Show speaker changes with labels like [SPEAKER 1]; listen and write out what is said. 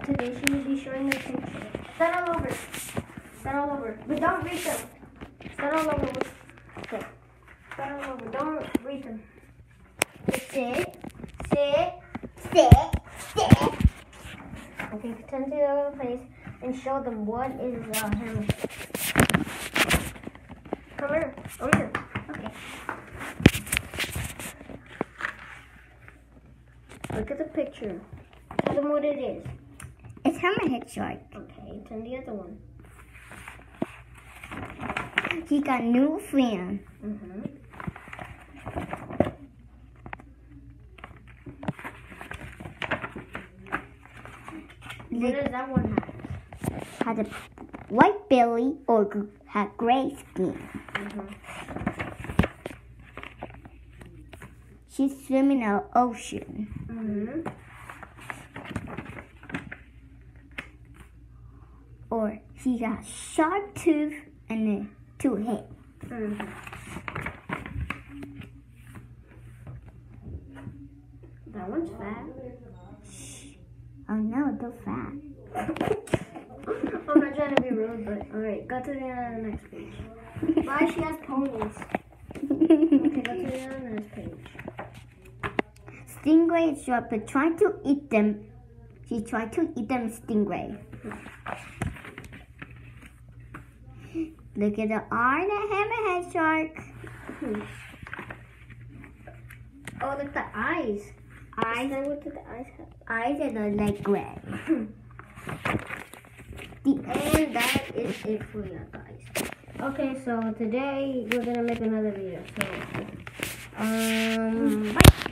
[SPEAKER 1] today she will be showing the picture. Start all over. Start all over. But don't read them. Start all over. Okay. Start all over. Don't read them. Sit. Okay, turn to the other place and show them what is hammerhead. Come here. Over here. Okay. Look at the picture. Tell them what it is.
[SPEAKER 2] It's hammerhead shark.
[SPEAKER 1] Okay, turn the other one.
[SPEAKER 2] He got new friend.
[SPEAKER 1] What does that one have?
[SPEAKER 2] Has a white belly or had gray skin. She's swimming in the ocean. Or she got sharp tooth and 2 heads.
[SPEAKER 1] That one's fat.
[SPEAKER 2] Oh no, they're fat.
[SPEAKER 1] I'm not trying to be rude, but alright, go to the next page. Why she has ponies? Okay, go to the next page.
[SPEAKER 2] Stingray is short, but trying to eat them. She tried to eat them stingray. Look at the eye, the hammerhead shark.
[SPEAKER 1] Oh, look at the eyes.
[SPEAKER 2] Eyes.
[SPEAKER 1] What did the eyes have?
[SPEAKER 2] Eyes are like gray.
[SPEAKER 1] And that is it for you guys. Okay, so today we're gonna make another video. So, bye.